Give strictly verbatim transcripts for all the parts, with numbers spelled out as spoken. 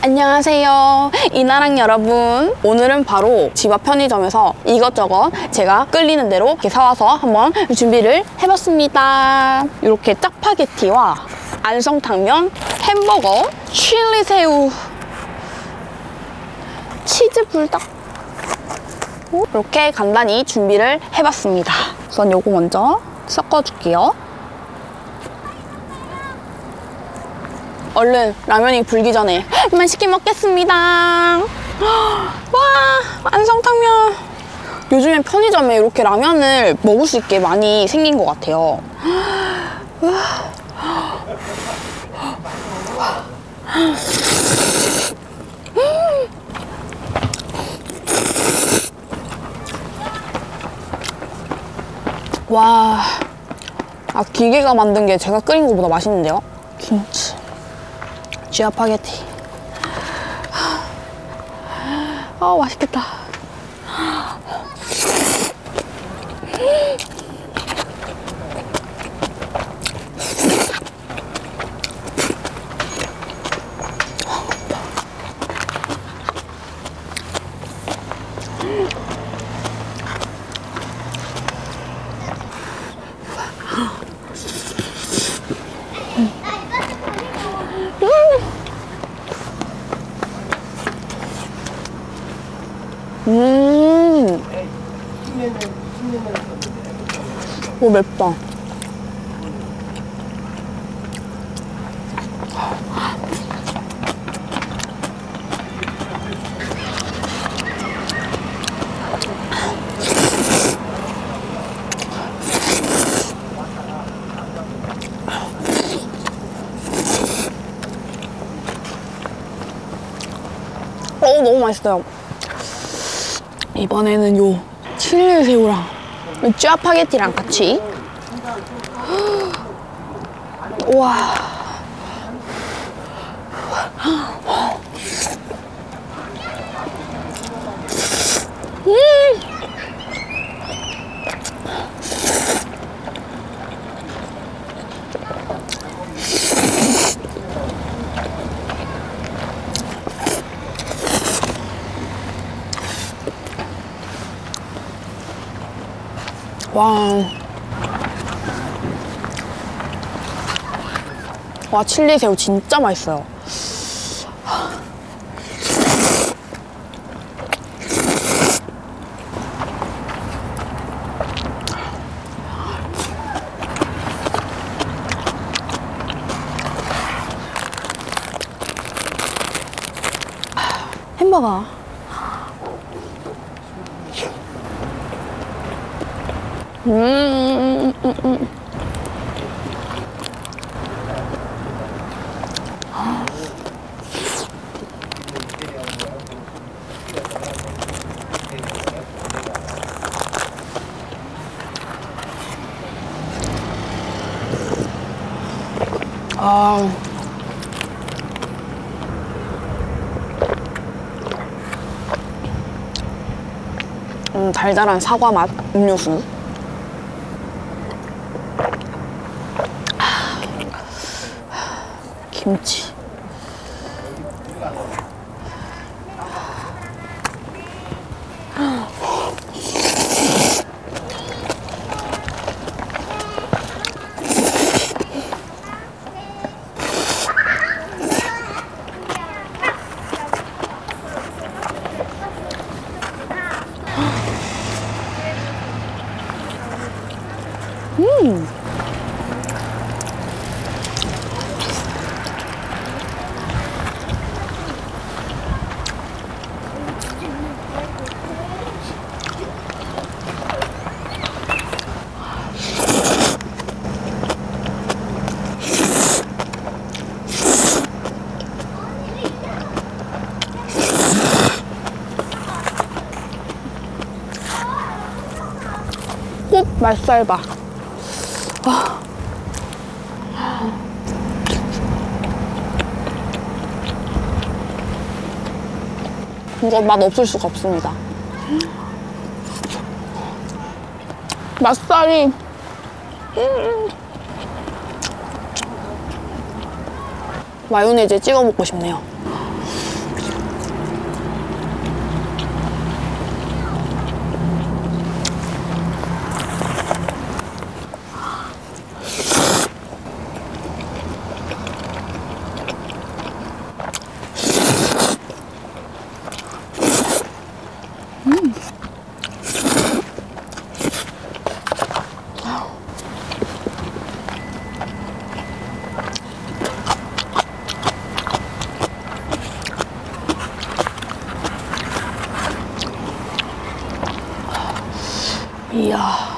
안녕하세요, 이나랑 여러분. 오늘은 바로 집 앞 편의점에서 이것저것 제가 끌리는 대로 이렇게 사와서 한번 준비를 해봤습니다. 이렇게 짜파게티와 안성탕면, 햄버거, 칠리새우, 치즈 불닭, 이렇게 간단히 준비를 해봤습니다. 우선 요거 먼저 섞어줄게요. 얼른 라면이 불기 전에 맛있게 먹겠습니다. 와, 안성탕면. 요즘엔 편의점에 이렇게 라면을 먹을 수 있게 많이 생긴 것 같아요. 와, 아, 기계가 만든 게 제가 끓인 것보다 맛있는데요? 김치, 짜파게티. 아, 맛있겠다. 음, 오, 맵다. 어, 너무 맛있어요. 이번에는 요 칠리새우랑 짜파게티랑 같이. 우와. 음. 와, 와, 칠리새우 진짜 맛있어요. 햄버거. 음, 음, 음, 음. 아, 음, 달달한 사과 맛 음료수. 김치. 음. 꽃 맛살바. 아. 이거 맛 없을 수가 없습니다. 맛살이 음. 마요네즈에 찍어 먹고 싶네요. 이야.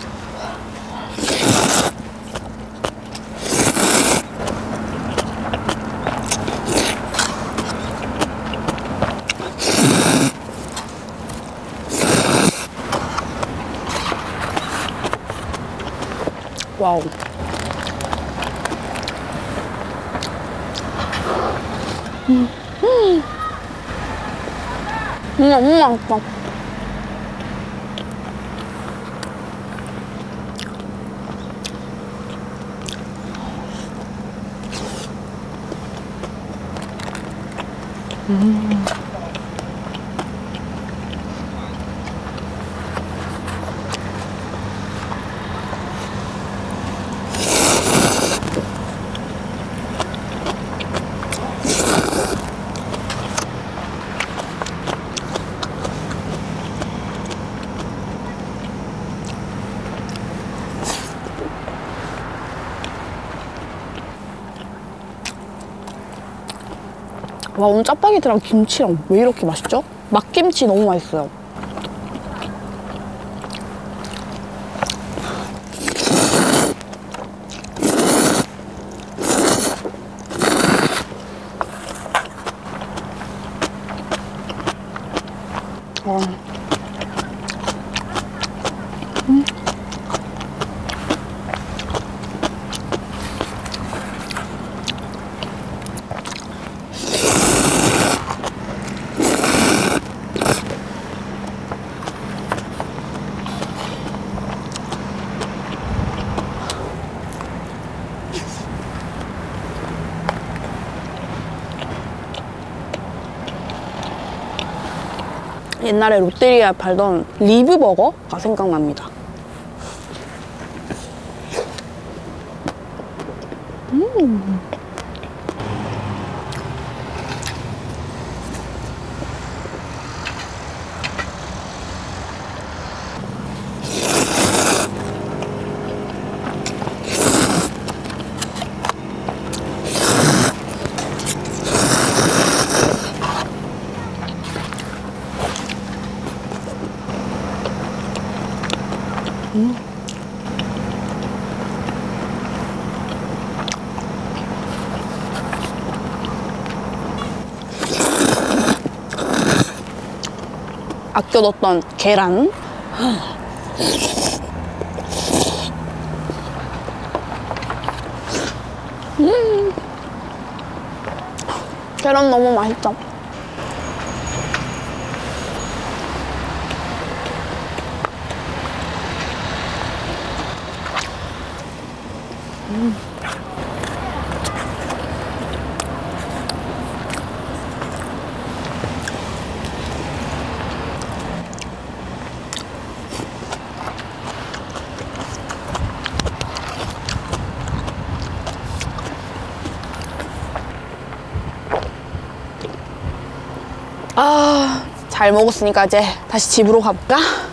와우. 음. 음. 음, 너무 맛있다. 음. 와, 오늘 짜파게티랑 김치랑 왜 이렇게 맛있죠? 막김치 너무 맛있어요. 아. 음. 옛날에 롯데리아에 팔던 리브버거가 생각납니다. 음. 음. 아껴뒀던 계란. 음. 계란 너무 맛있다. 음. 아, 잘 먹었으니까 이제 다시 집으로 가볼까?